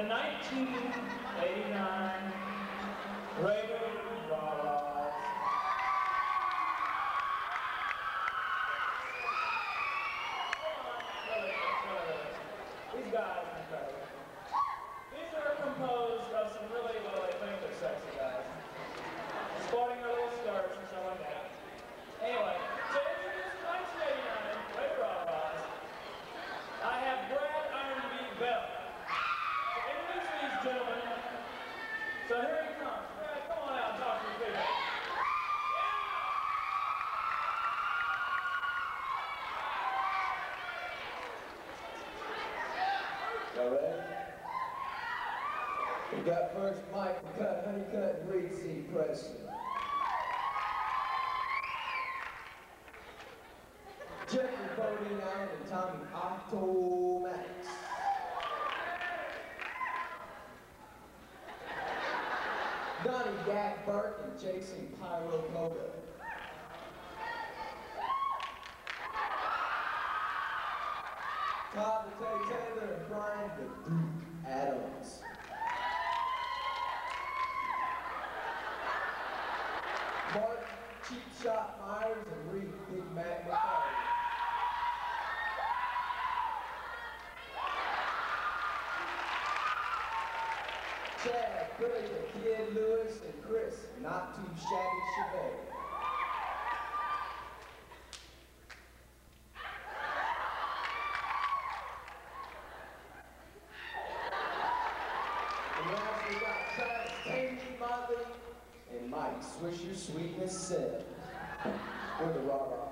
1989 Raider Rah-Rahs. These guys are incredible. These are composed of some really, well, I think they're sexy guys. Sporting their little skirts and stuff like that. Anyway, to introduce 1989 Raider Rah-Rahs, I have Brad Iron B. Bell. To introduce these gentlemen, so here he comes. Brad, come on out and talk to the people. Y'all ready? We got first Michael Cut, Honeycutt, and Reed C. Preston. Jeffrey Bodine Allen and Tommy Octomax. Donnie Yak Burke and Jason Pyro Koga. Todd the Tay Taylor and Brian the Duke Adams. Mark Cheap Shot Myers and Reed Big Mac McCarty. Chad, Billy the Kid Lewis, and Chris, Not Too Shabby Chabet. And last we got Travis Tangy Motley and Mike Swisher Sweetness 7. With the Rah-Rah.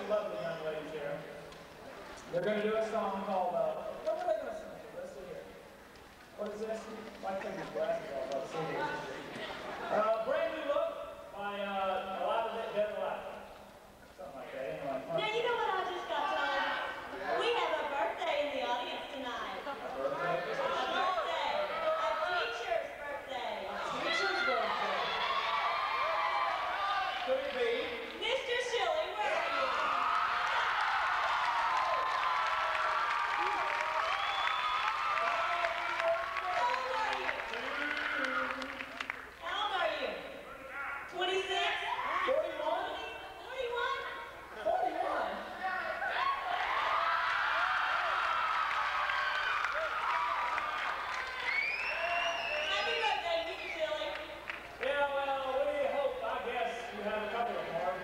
lovely young ladies here. They're going to do a song called, what are they going to sing? Let's see here. What is this? My fingers glasses off. Let's see here. Brand New Look by a lot of it, Dead Alive. Something like that. Anyway. Now, you know what I just got told? We have a birthday in the audience tonight. A birthday? A birthday. A teacher's birthday. Teacher's birthday. Could it be? Mr. Shilly, where are you? How old are you? How old are you? 26? 41? 41? 41? Happy birthday, Mr. Shilly. Yeah, well, we hope, I guess, you have a couple of more.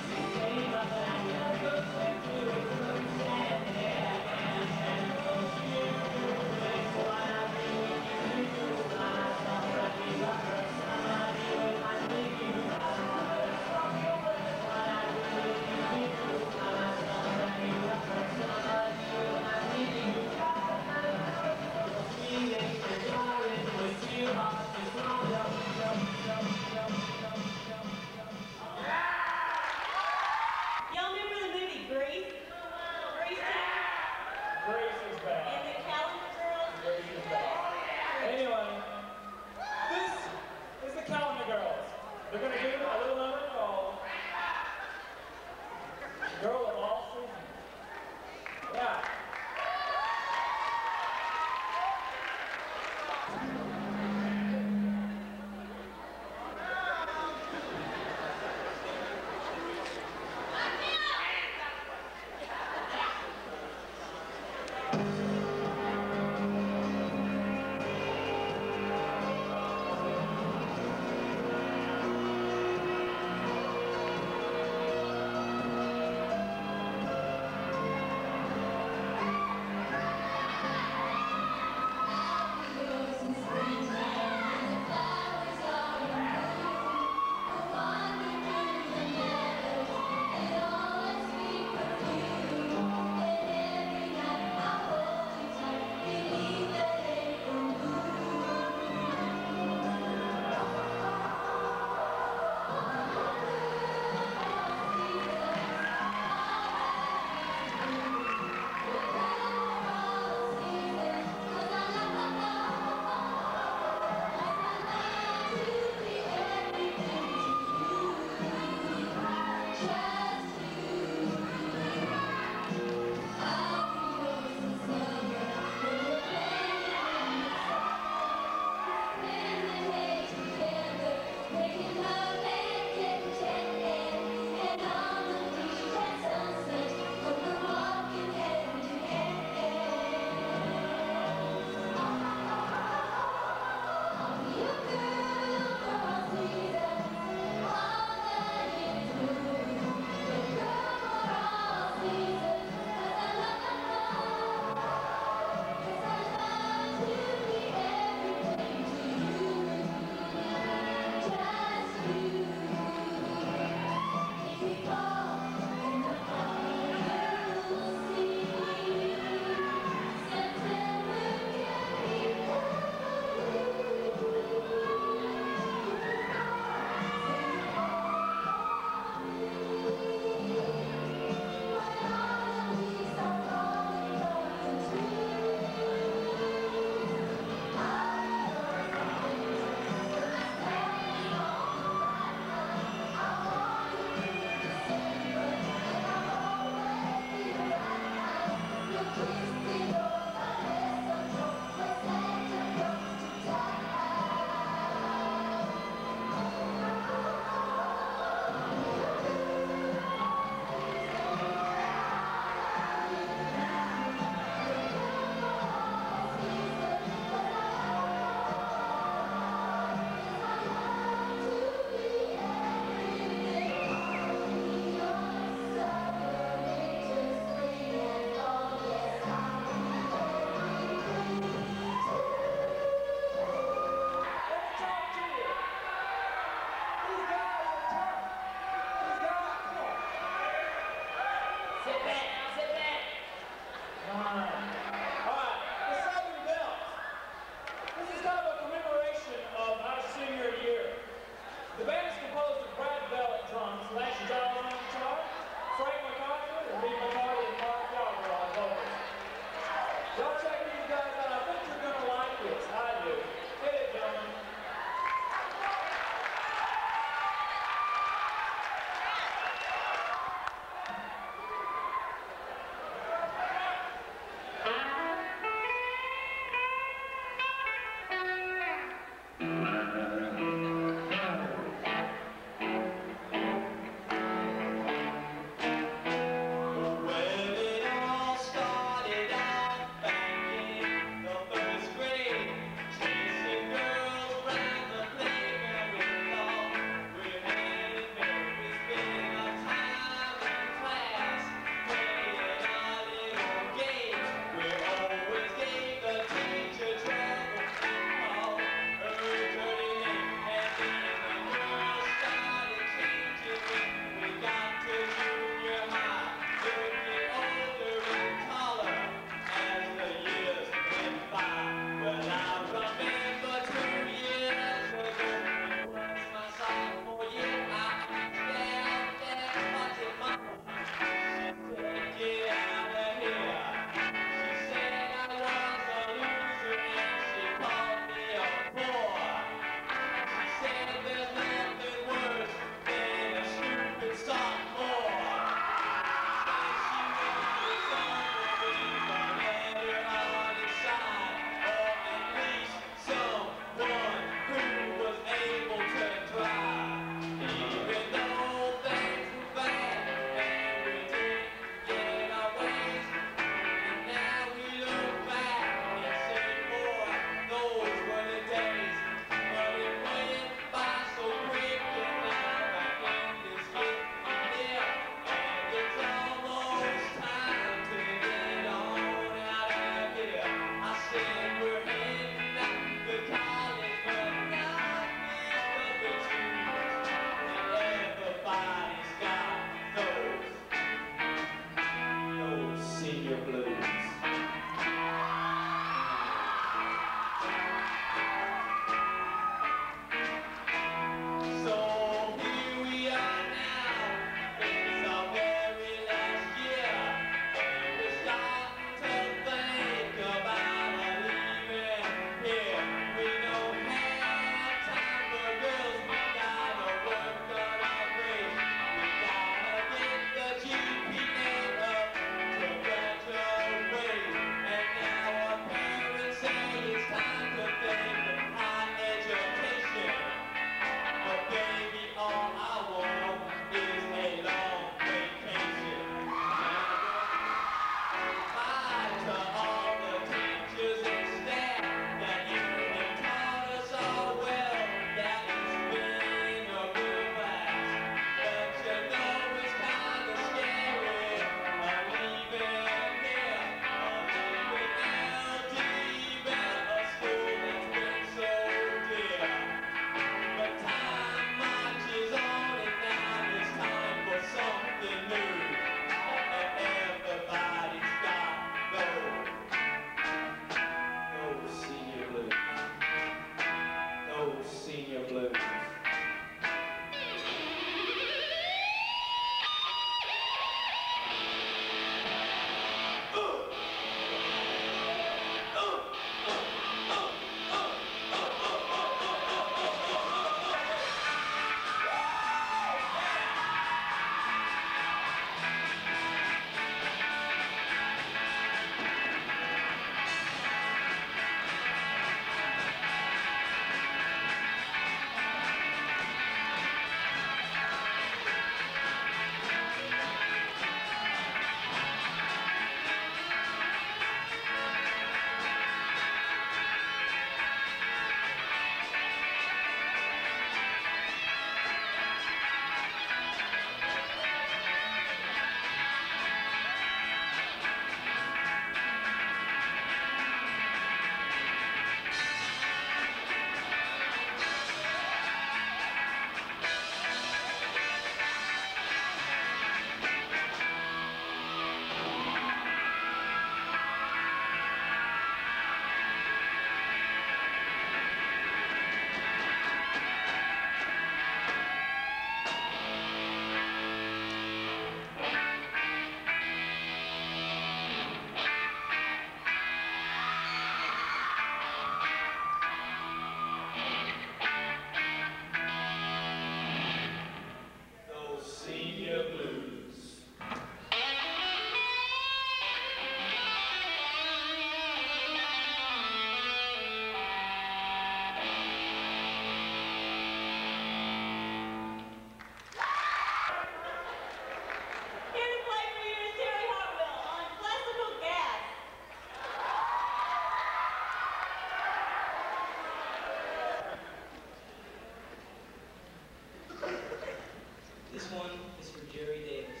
This one is for Jerry Davis.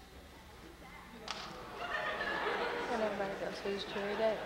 And everybody goes, who's Jerry Davis?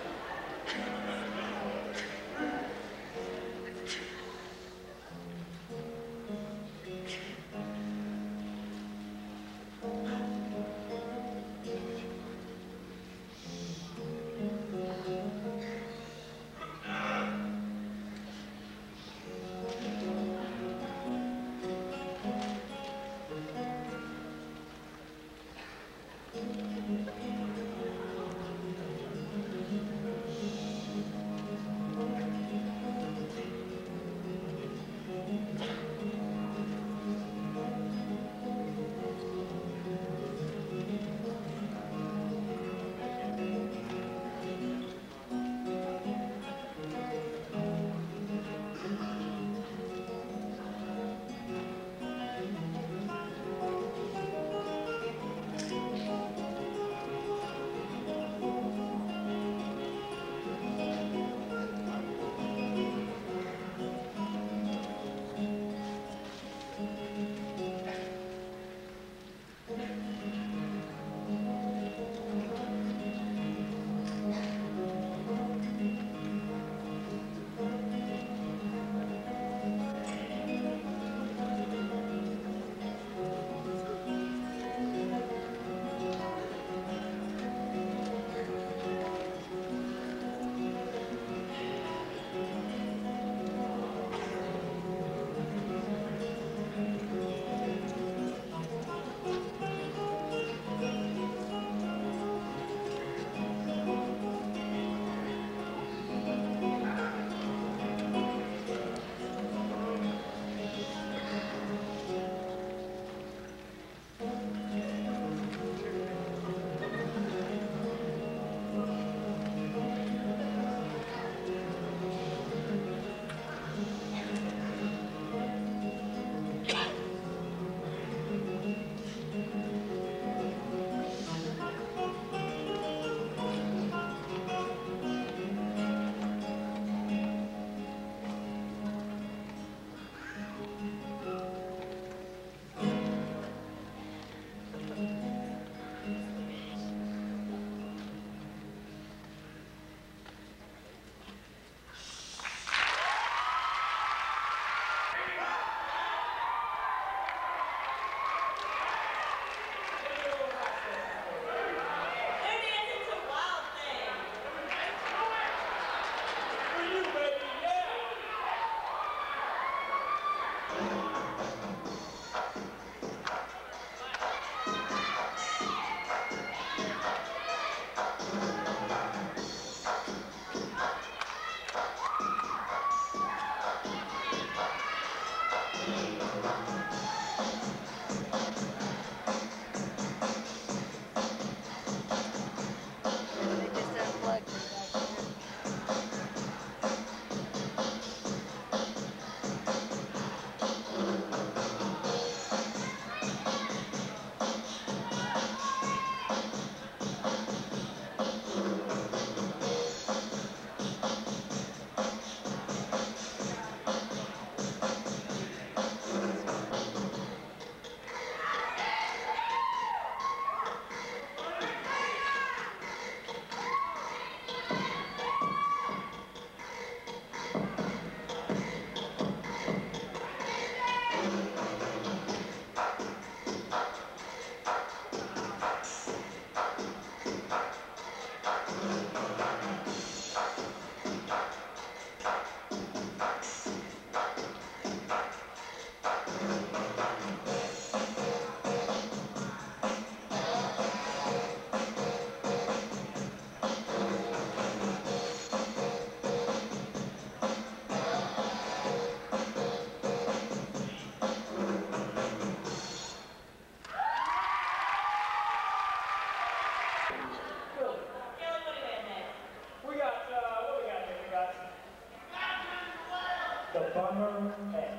Bummer X.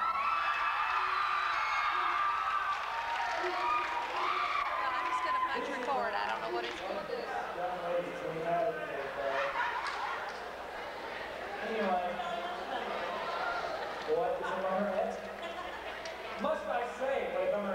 I'm just going to punch record. I don't know what it's going to do. Young ladies, we have it today. Anyway, what is a Bummer X? Must I say what a Bummer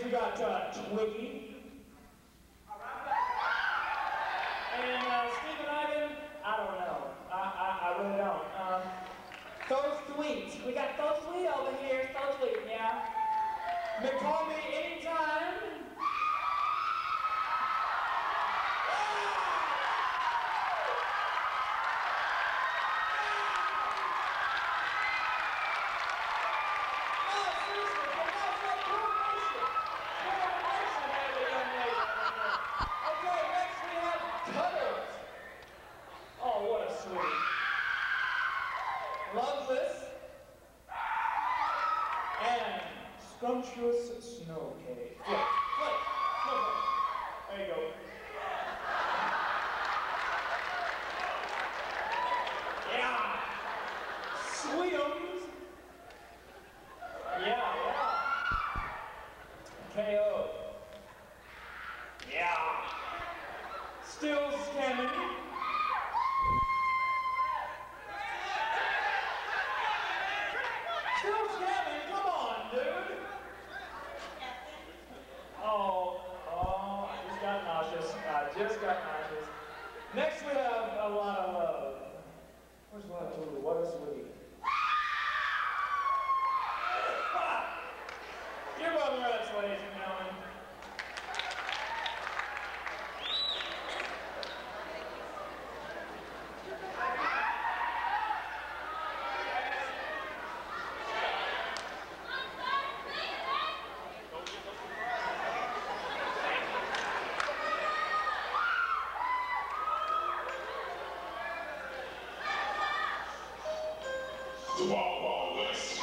we got Twiggy. And Stephen Ivan, I don't know. I really don't. So Sweet. We got So Sweet over here. So Sweet, yeah. You may call me anytime. Loveless and Scrumptious Snow Cake. Flip, flip, flip. There you go. Yeah. Sweetums. Yeah. KO. Yeah. Still scamming. Still scamming, come on, dude. Oh, I just got nauseous. Next we have a lot of love. Where's What a Sweetie? What a Sweetie. Give up your heads, ladies and gentlemen. The Wild Wild West.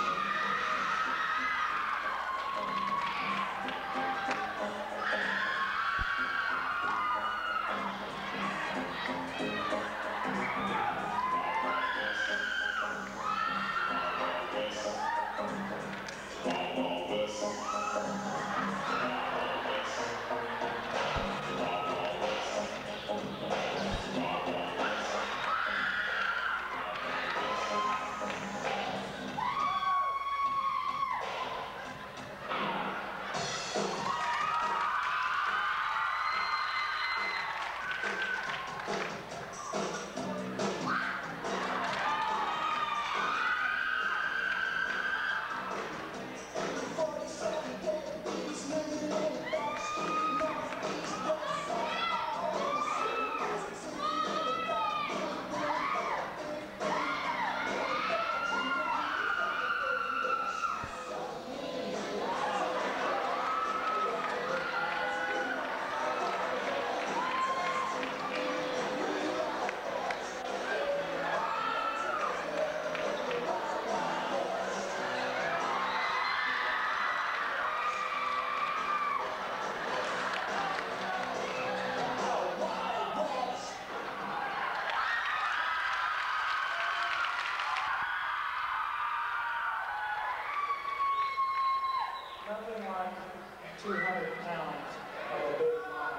Nothing like 200 pounds of a big mom.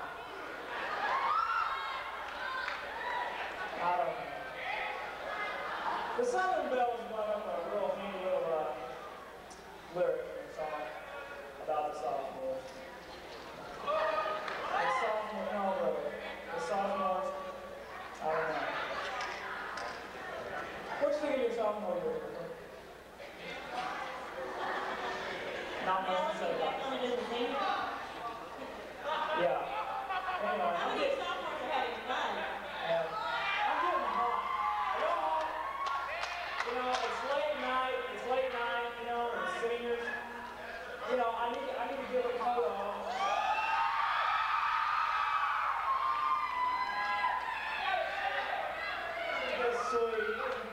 I don't know. The Southern Bells brought up a real neat little lyric in the song about the sophomores. The sophomore, no, really. The sophomores, I don't know. What you think of your sophomore year? Not much to say about it. Yeah. Anyway, I think sophomores are having fun. yeah. I'm getting hot. Are y'all hot? You know, it's late night, you know, and seniors. You know, I need to get a coat on. That's sweet.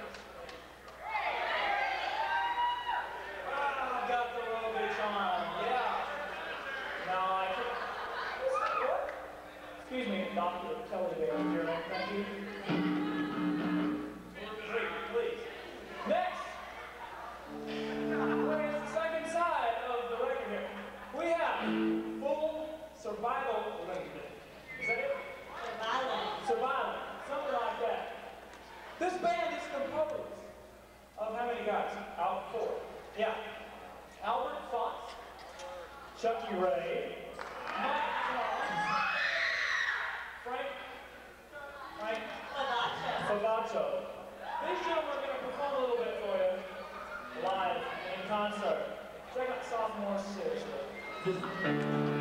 I've got the little bitch on. Yeah. Now I can. What? Excuse me, Dr. Kelly there. Your name, thank you. Please. Next. We're at the second side of the record here. We have Full Survival Limited. Is that it? Survival. Something like that. This band is composed of how many guys? Four. Yeah. Albert Fox, Chucky Ray, Ray, Mike Thomas, Frank Favacho. These gentlemen are going to perform a little bit for you, live, in concert. Check out Sophomore seriously.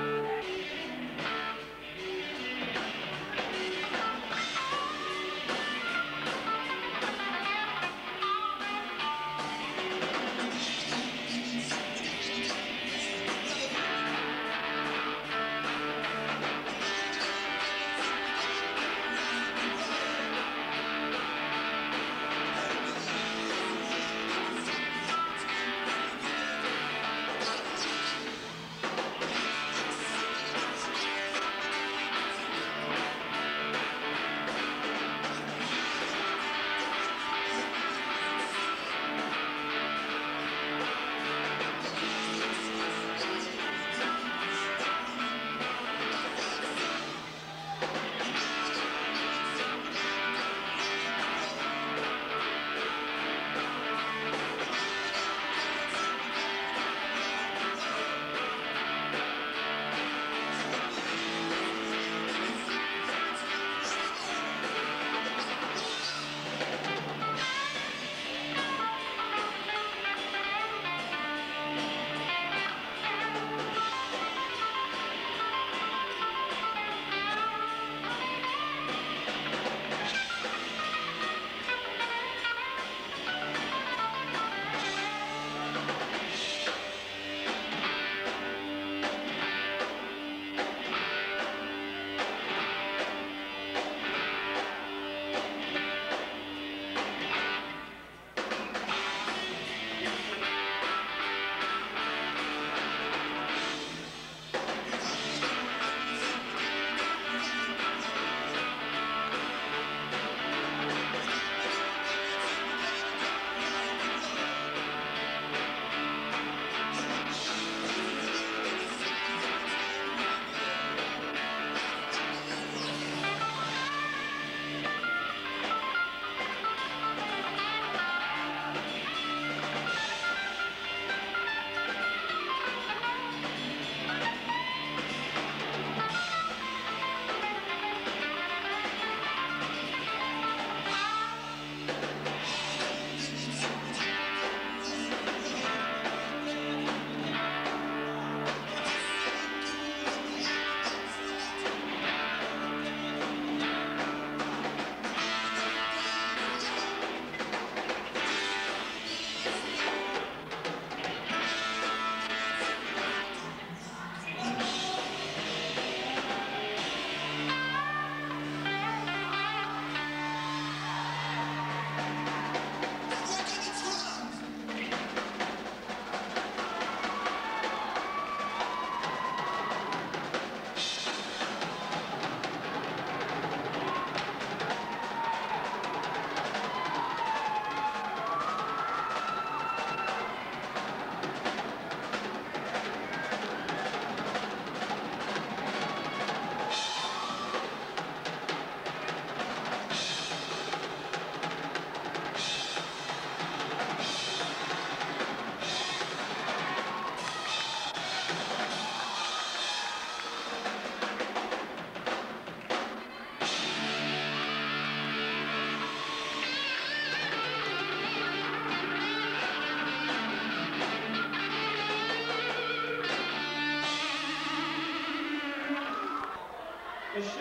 The shoes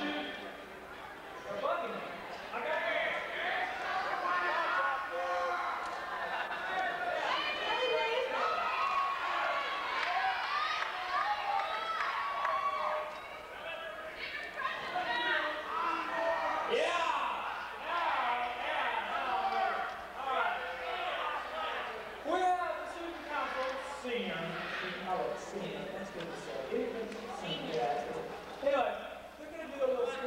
are bugging me. I got Anyway, we're going to do a little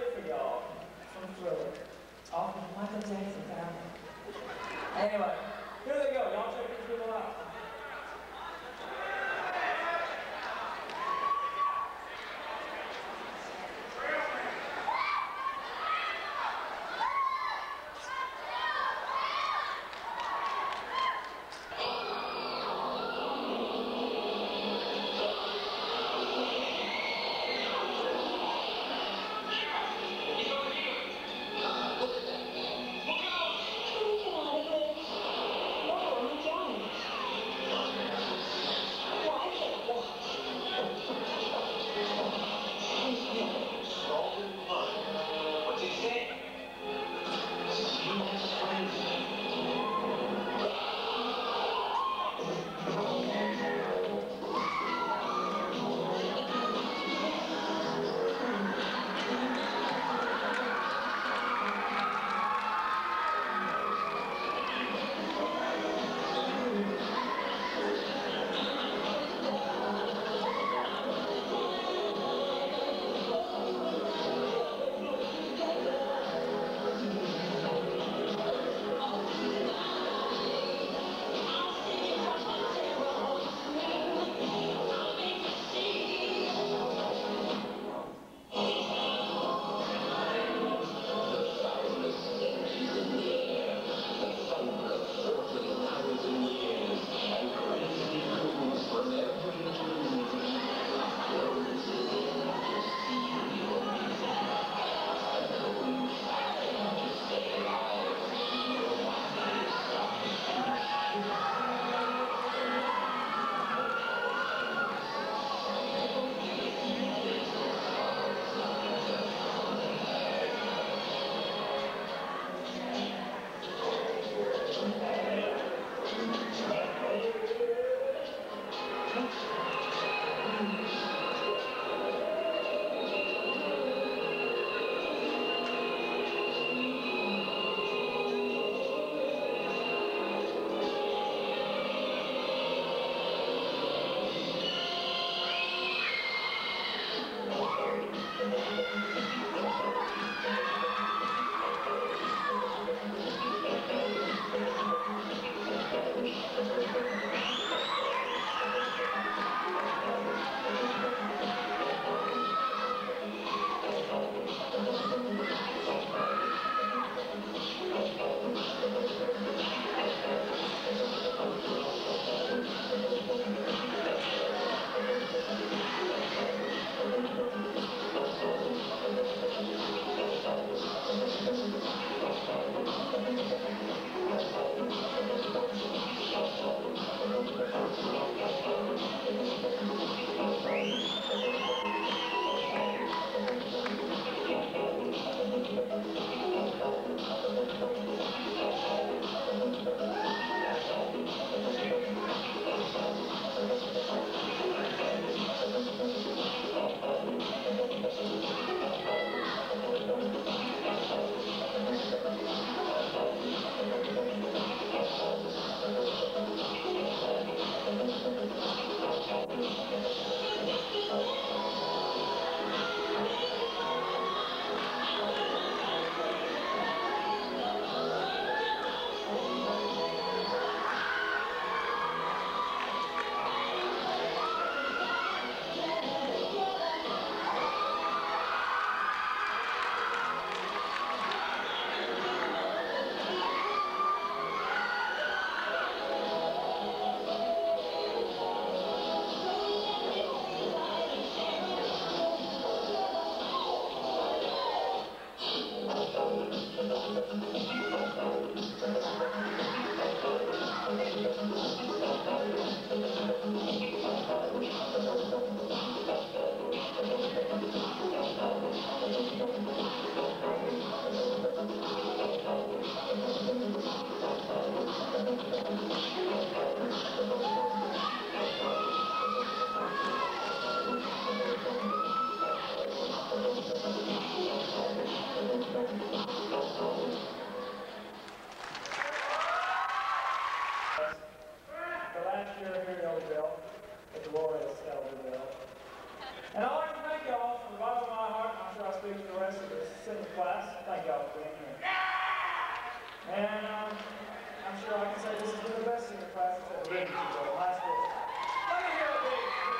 And I'd like to thank y'all from the bottom of my heart, and I'm sure I speak for the rest of the senior class. Thank y'all for being here. And I'm sure I can say this has been the best senior class that's ever been to high school. Let me hear a big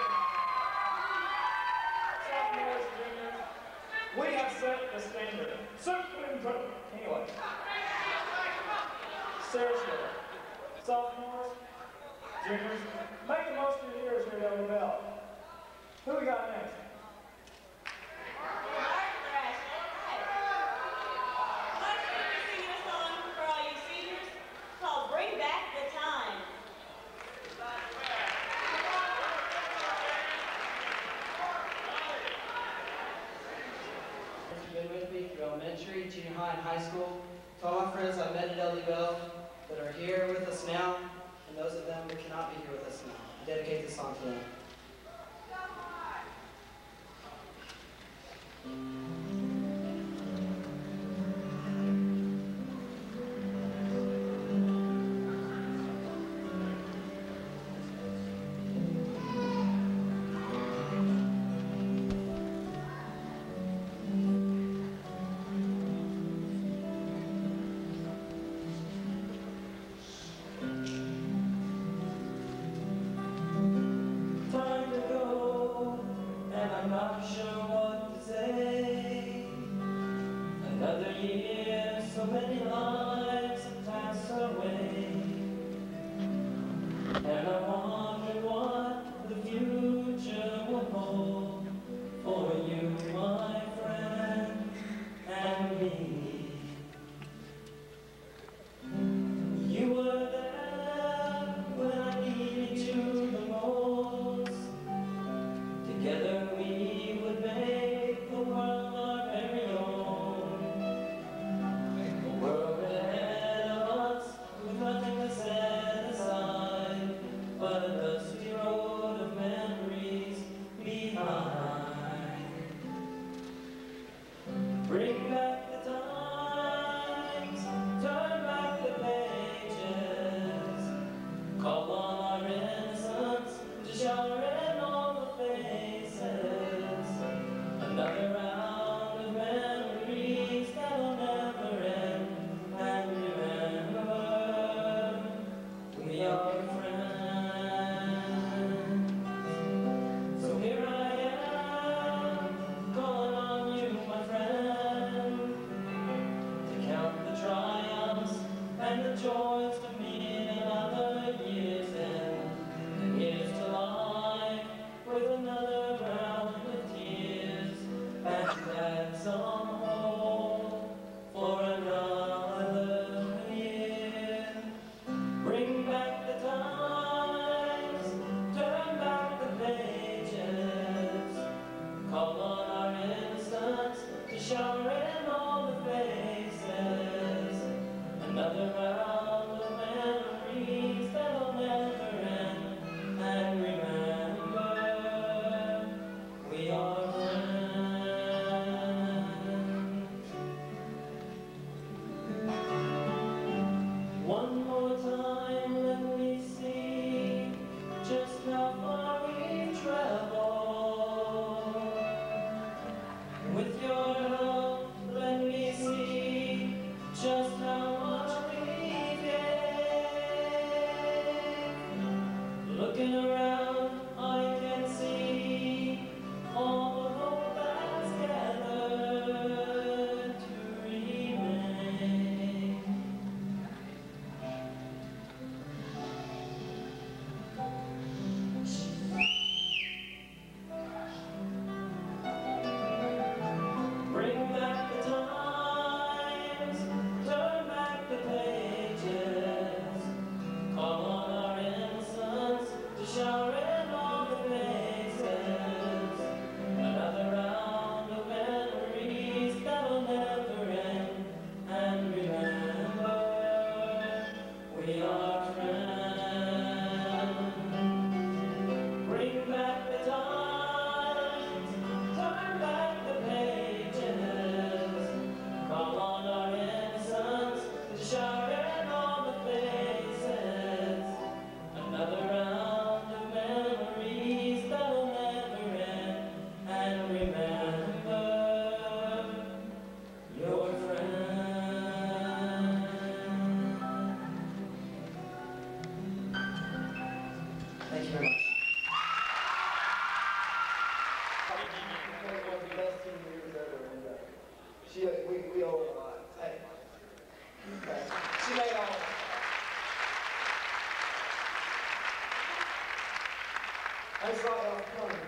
sophomores, juniors. We have set the standard. Anyway. Seriously. Sophomores, juniors, make the most of your years here at Elder Bell. Who we got next? Bring Back the Time. You've been with me through elementary, junior high, and high school. To all my friends I met at LD Bell that are here with us now, and those of them that cannot be here with us now. I dedicate this song to them. Call on our innocence to shower in all the faces. One of the best seniors ever, and we owe her a lot. Hey. Okay. She made all. I saw y'all coming.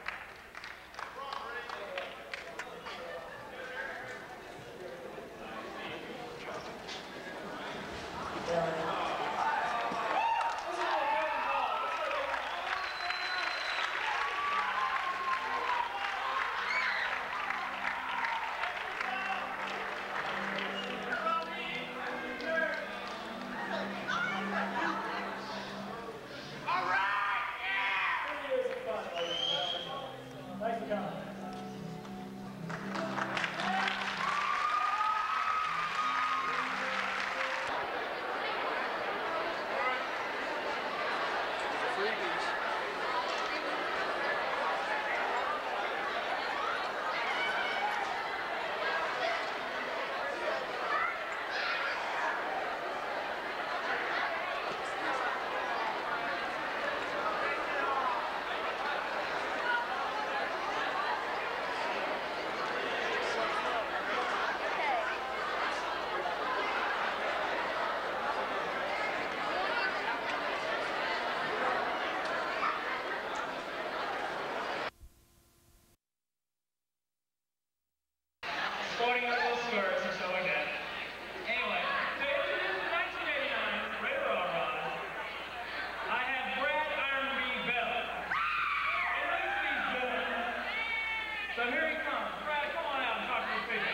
Sporting our little skirts and stuff like that. Anyway, to introduce the 1989 Red Raw-Rod, I have Brad Ironby Bell. And let's be good. So here he comes. Brad, come on out and talk to the people.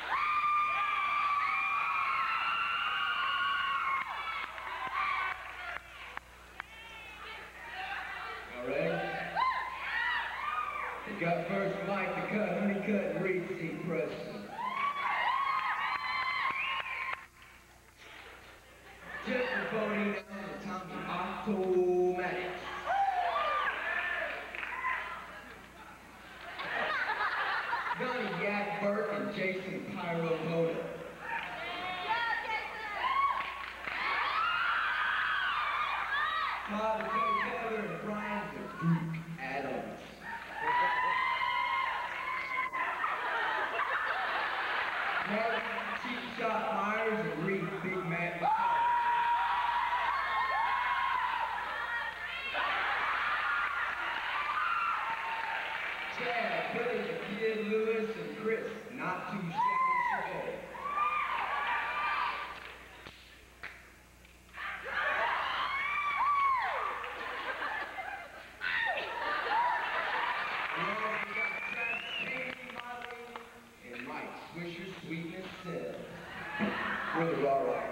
All right. We got first Mike to cut, Honeycutt, and Reed C. Preston. Just for voting on the Tommy Automatic. Donnie Yak Burke and Jason Pyro Moda. Todd and Teddy Keller and Brian the Duke Adams. Mark Cheap Shot Myers and Reed Big Matt. Chad, Billy the Kid Lewis, and Chris, not too shabby today. And Mike Swisher Sweetness said, we're the Raw Rider.